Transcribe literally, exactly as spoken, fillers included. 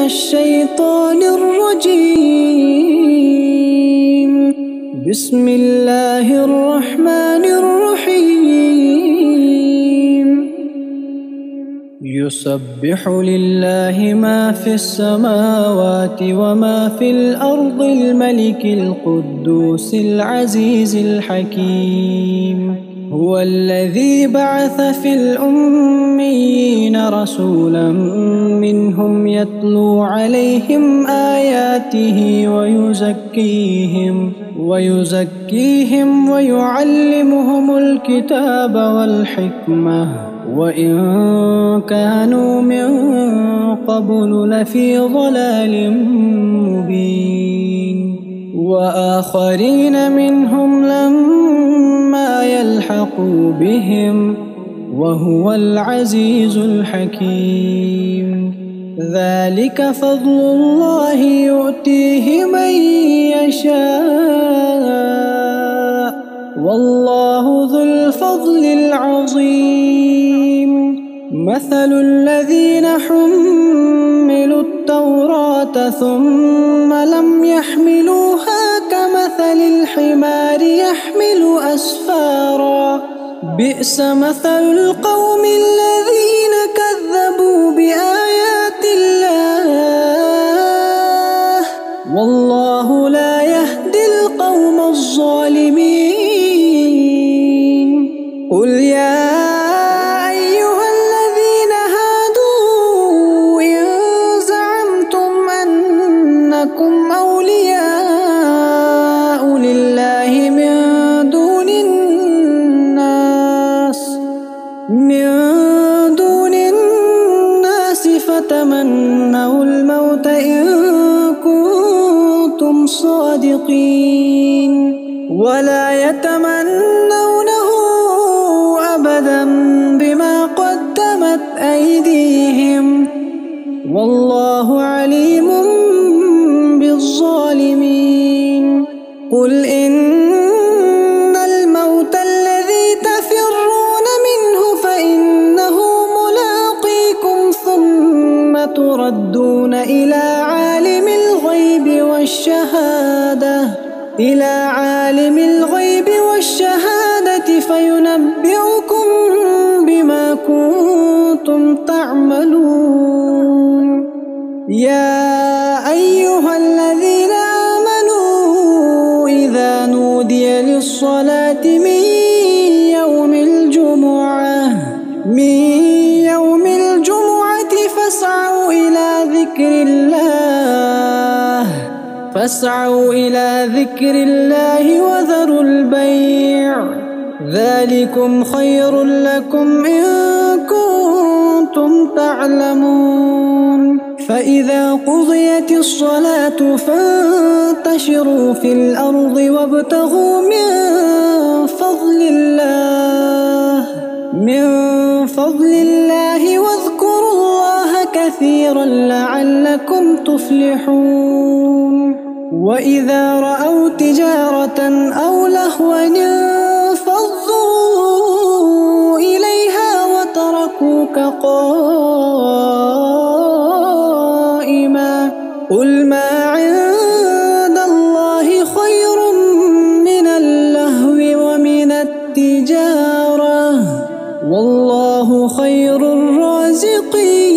الشيطان الرجيم. بسم الله الرحمن الرحيم. يسبح لله ما في السماوات وما في الأرض الملك القدوس العزيز الحكيم. هو الذي بعث في الأميين رسولا منهم يتلو عليهم آياته ويزكيهم ويزكيهم ويعلمهم الكتاب والحكمة وإن كانوا من قبل لفي ضلال مبين. وآخرين منهم لما يلحقوا بهم وهو العزيز الحكيم. ذلك فضل الله يؤتيه من يشاء والله ذو الفضل العظيم. مثل الذين حملوا التوراة ثم لم يحملوها كمثل الحمار يحمل أسفارا بئس مثل القوم الذين كذبوا بآيات الله والله لا يهدي القوم الظالمين. قل يا أيها الذين هادوا إن زعمتم أنكم أولياء لله من دون الناس من دون الناس فتمنوا الموت إن كنتم صادقين ولا يتمنونه أبدا بما قدمت أيديهم والله عليم بالظالمين. قل إن الموت الذي تفرون منه فإنه ملاقيكم ثم تردون إلى عالم الغيب والشهادة إلى عالم الغيب والشهادة فينبئكم بما كنتم تعملون. يا أيها الذين آمنوا إذا نودي للصلاة من يوم الجمعة من يوم الجمعة فاسعوا إلى ذكر الله فاسعوا إلى ذكر الله وذروا البيع ذلكم خير لكم إن كنتم تعلمون. فإذا قضيت الصلاة فانتشروا في الأرض وابتغوا من فضل الله من فضل الله واذكروا الله كثيرا لعلكم تفلحون. وإذا رأوا تجارة أو لهوا انفضوا إليها وتركوك قائما قل ما عند الله خير من اللهو ومن التجارة والله خير الرازقين.